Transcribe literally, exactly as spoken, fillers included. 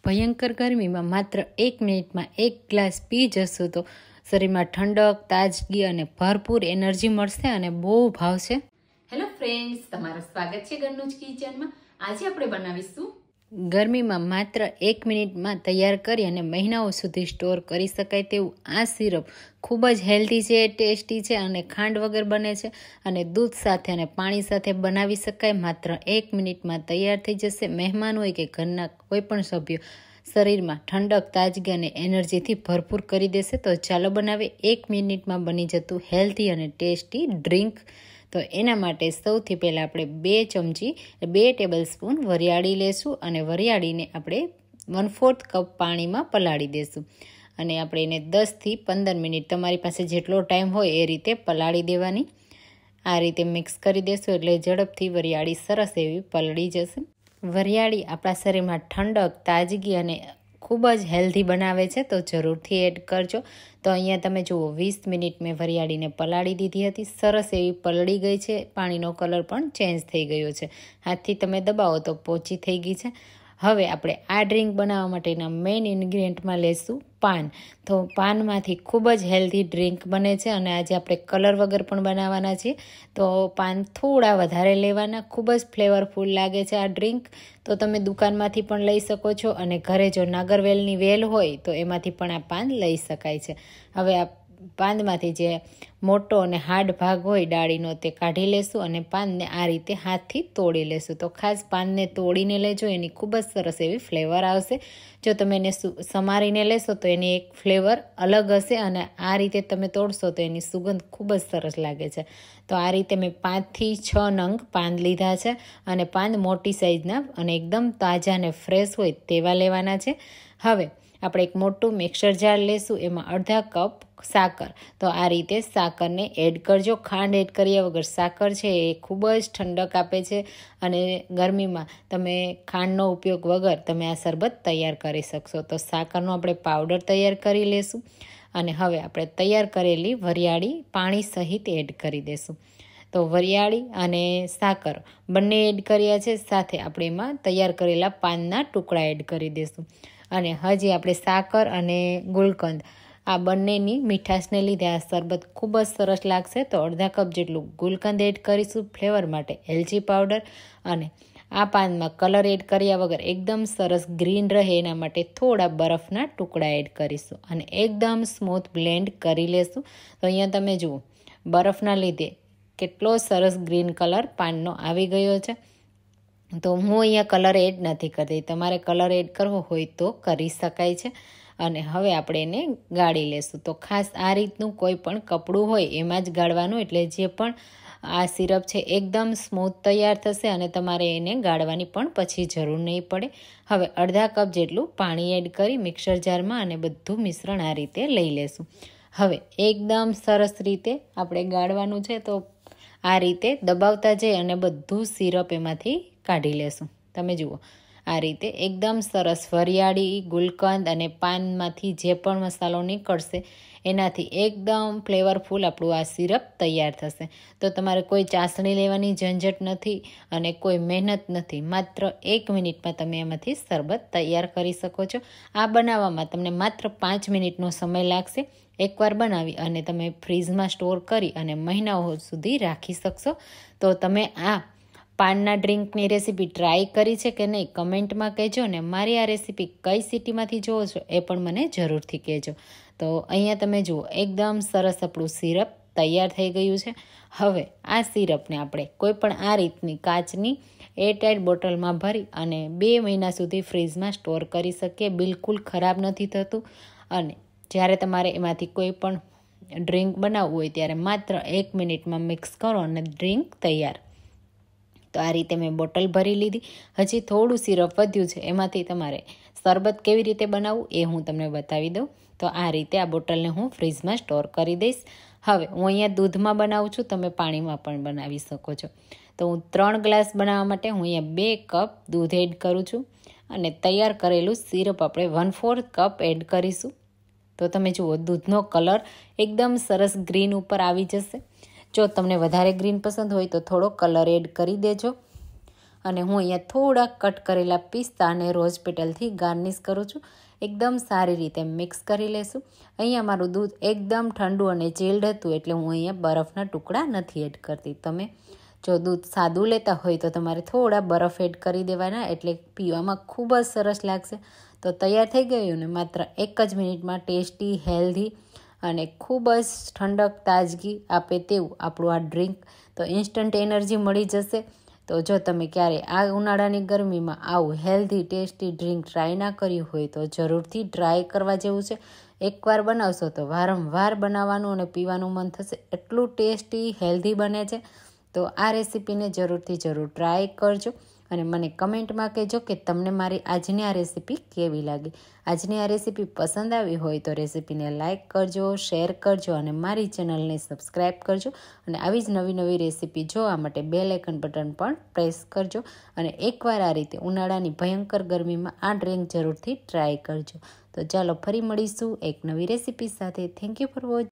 ભયંકર ગરમીમાં માત્ર એક મિનિટમાં એક ગ્લાસ પી જશો તો શરીરમાં ઠંડક, તાજગી અને ભરપૂર એનર્જી મળશે અને બહુ ભાવશે. હેલો ફ્રેન્ડ્સ, તમારું સ્વાગત છે ઘરનું જ કિચનમાં. આજે આપણે બનાવીશું ગરમીમાં માત્ર એક મિનિટમાં તૈયાર કરી અને મહિનાઓ સુધી સ્ટોર કરી શકાય તેવું આ સિરપ. ખૂબ જ હેલ્ધી છે, ટેસ્ટી છે અને ખાંડ વગર બને છે અને દૂધ સાથે અને પાણી સાથે બનાવી શકાય. માત્ર એક મિનિટમાં તૈયાર થઈ જશે. મહેમાન હોય કે ઘરના કોઈ પણ સભ્યો શરીરમાં ઠંડક, તાજગી અને એનર્જીથી ભરપૂર કરી દેશે. તો ચાલો બનાવીએ એક મિનિટમાં બની જતું હેલ્ધી અને ટેસ્ટી ડ્રિંક. તો એના માટે સૌથી પહેલાં આપણે બે ચમચી બે ટેબલ સ્પૂન વરિયાળી લેશું અને વરિયાળીને આપણે વન ફોર્થ કપ પાણીમાં પલાળી દેશું અને આપણે એને દસથી પંદર મિનિટ તમારી પાસે જેટલો ટાઈમ હોય એ રીતે પલાળી દેવાની. આ રીતે મિક્સ કરી દેશું એટલે ઝડપથી વરિયાળી સરસ એવી પલળી જશે. વરિયાળી આપણા શરીરમાં ઠંડક, તાજગી અને ખૂબ જ હેલ્ધી બનાવે છે, તો જરૂરથી એડ કરજો. તો અહીંયા તમે જુઓ વીસ મિનિટ મેં વરિયાળીને પલાળી દીધી હતી. સરસ એવી પલળી ગઈ છે. પાણીનો કલર પણ ચેન્જ થઈ ગયો છે. હાથથી તમે દબાવો તો પોચી થઈ ગઈ છે. હવે આપણે આ ડ્રિંક બનાવવા માટેના મેઇન ઇન્ગ્રીડિયન્ટમાં લેશું પાન. તો પાનમાંથી ખૂબ જ હેલ્ધી ડ્રિંક બને છે અને આજે આપણે કલર વગર પણ બનાવવાના છીએ. તો પાન થોડા વધારે લેવાના. ખૂબ જ ફ્લેવરફુલ લાગે છે આ ડ્રિંક. તો તમે દુકાનમાંથી પણ લઈ શકો છો અને ઘરે જો નાગરવેલની વેલ હોય તો એમાંથી પણ આ પાન લઈ શકાય છે. હવે આ પાનમાંથી જે મોટો અને હાર્ડ ભાગ હોય ડાળીનો તે કાઢી લેશું અને પાનને આ રીતે હાથથી તોડી લેશું. તો ખાસ પાનને તોડીને લેજો, એની ખૂબ જ સરસ એવી ફ્લેવર આવશે. જો તમે એને સમારીને લેશો તો એની એક ફ્લેવર અલગ હશે અને આ રીતે તમે તોડશો તો એની સુગંધ ખૂબ જ સરસ લાગે છે. તો આ રીતે મેં પાંચથી છ નંગ પાન લીધા છે અને પાન મોટી સાઈઝના અને એકદમ તાજા અને ફ્રેશ હોય તેવા લેવાના છે. હવે આપણે એક મોટું મિક્સર જાર લેશું, એમાં અડધા કપ સાકર. તો આ રીતે સાકરને એડ કરજો. ખાંડ એડ કર્યા વગર સાકર છે એ ખૂબ જ ઠંડક આપે છે અને ગરમીમાં તમે ખાંડનો ઉપયોગ વગર તમે આ શરબત તૈયાર કરી શકશો. તો સાકરનો આપણે પાવડર તૈયાર કરી લેશું અને હવે આપણે તૈયાર કરેલી વરિયાળી પાણી સહિત એડ કરી દેશું. તો વરિયાળી અને સાકર બંને એડ કર્યા છે. સાથે આપણે એમાં તૈયાર કરેલા પાનના ટુકડા એડ કરી દઈશું અને હજી આપણે સાકર અને ગુલકંદ આ બંનેની મીઠાશને લીધે આ શરબત ખૂબ જ સરસ લાગશે. તો અડધા કપ જેટલું ગુલકંદ એડ કરીશું ફ્લેવર માટે, એલચી પાવડર અને આ પાનમાં કલર એડ કર્યા વગર એકદમ સરસ ગ્રીન રહે એના માટે થોડા બરફના ટુકડા એડ કરીશું અને એકદમ સ્મૂથ બ્લેન્ડ કરી લેશું. તો અહીંયા તમે જુઓ બરફના લીધે કેટલો સરસ ગ્રીન કલર પાનનો આવી ગયો છે. તો હું અહીંયા કલર એડ નથી કરતી, તમારે કલર એડ કરવો હોય તો કરી શકાય છે. અને હવે આપણે એને ગાળી લેશું. તો ખાસ આ રીતનું કોઈ પણ કપડું હોય એમાં જ ગાળવાનું, એટલે જે પણ આ સિરપ છે એકદમ સ્મૂથ તૈયાર થશે અને તમારે એને ગાળવાની પણ પછી જરૂર નહીં પડે. હવે અડધા કપ જેટલું પાણી એડ કરી મિક્સર જારમાં અને બધું મિશ્રણ આ રીતે લઈ લેશું. હવે એકદમ સરસ રીતે આપણે ગાળવાનું છે. તો આ રીતે દબાવતા જઈ અને બધું સિરપ એમાંથી કાઢી લેશું. તમે જુઓ આ રીતે એકદમ સરસ વરિયાળી, ગુલકંદ અને પાનમાંથી જે પણ મસાલો નીકળશે એનાથી એકદમ ફ્લેવરફુલ આપણું આ સિરપ તૈયાર થશે. તો તમારે કોઈ ચાસણી લેવાની ઝંઝટ નથી અને કોઈ મહેનત નથી. માત્ર એક મિનિટમાં તમે એમાંથી શરબત તૈયાર કરી શકો છો. આ બનાવવામાં તમને માત્ર પાંચ મિનિટનો સમય લાગશે. એકવાર બનાવી અને તમે ફ્રીજમાં સ્ટોર કરી અને મહિનાઓ સુધી રાખી શકશો. તો તમે આ પાનના ડ્રિંકની રેસીપી ટ્રાય કરી છે કે નહીં કમેન્ટમાં કહેજો ને મારી આ રેસીપી કઈ સિટીમાંથી જોવો છો એ પણ મને જરૂરથી કહેજો. તો અહીંયા તમે જુઓ એકદમ સરસ આપણું સિરપ તૈયાર થઈ ગયું છે. હવે આ સિરપને આપણે કોઈ પણ આ રીતની કાચની એરટાઇટ બોટલમાં ભરી અને બે મહિના સુધી ફ્રીજમાં સ્ટોર કરી શકીએ. બિલકુલ ખરાબ નથી થતું અને જ્યારે તમારે એમાંથી કોઈ પણ ડ્રિંક બનાવવું હોય ત્યારે માત્ર એક મિનિટમાં મિક્સ કરો અને ડ્રિંક તૈયાર. તો આ રીતે મેં બોટલ ભરી લીધી. હજી થોડું સિરપ વધ્યું છે, એમાંથી તમારે શરબત કેવી રીતે બનાવવું એ હું તમને બતાવી દઉં. તો આ રીતે આ બોટલને હું ફ્રીજમાં સ્ટોર કરી દઈશ. હવે હું અહીંયા દૂધમાં બનાવું છું, તમે પાણીમાં પણ બનાવી શકો છો. તો હું ત્રણ ગ્લાસ બનાવવા માટે હું અહીંયા બે કપ દૂધ એડ કરું છું અને તૈયાર કરેલું સિરપ આપણે વન ફોર્થ કપ એડ કરીશું. તો તમે જુઓ દૂધનો કલર એકદમ સરસ ગ્રીન ઉપર આવી જશે. જો તમને વધારે ગ્રીન પસંદ હોય તો થોડો કલર એડ કરી દેજો. અને હું અહીંયા થોડા કટ કરેલા પિસ્તા અને રોઝ પેટલથી ગાર્નિશ કરું છું. એકદમ સારી રીતે મિક્સ કરી લેશું. અહીંયા મારું દૂધ એકદમ ઠંડુ અને ચિલ્ડ હતું એટલે હું અહીંયા બરફના ટુકડા નથી એડ કરતી. તમે જો દૂધ સાદું લેતા હોય તો તમારે થોડા બરફ એડ કરી દેવાના, એટલે પીવામાં ખૂબ જ સરસ લાગશે. તો તૈયાર થઈ ગયું ને માત્ર એક જ મિનિટમાં ટેસ્ટી, હેલ્ધી અને ખૂબ જ ઠંડક, તાજગી આપે તેવું આપણું આ ડ્રિંક. તો ઇન્સ્ટન્ટ એનર્જી મળી જશે. તો જો તમે ક્યારે આ ઉનાળાની ગરમીમાં આવું હેલ્ધી ટેસ્ટી ડ્રિંક ટ્રાય ના કર્યું હોય તો જરૂરથી ટ્રાય કરવા જેવું છે. એકવાર બનાવશો તો વારંવાર બનાવવાનું અને પીવાનું મન થશે. એટલું ટેસ્ટી, હેલ્ધી બને છે. તો આ રેસીપીને જરૂરથી જરૂર ટ્રાય કરજો અને મને કમેન્ટમાં કહેજો કે તમને મારી આજની આ રેસીપી કેવી લાગી. આજની આ રેસીપી પસંદ આવી હોય તો રેસીપીને લાઇક કરજો, શેર કરજો અને મારી ચેનલને સબસ્ક્રાઈબ કરજો. અને આવી જ નવી નવી રેસીપી જોવા માટે બેલ આઇકન બટન પણ પ્રેસ કરજો. અને એકવાર આ રીતે ઉનાળાની ભયંકર ગરમીમાં આ ડ્રિંક જરૂરથી ટ્રાય કરજો. તો ચાલો ફરી મળીશું એક નવી રેસીપી સાથે. Thank you for watching.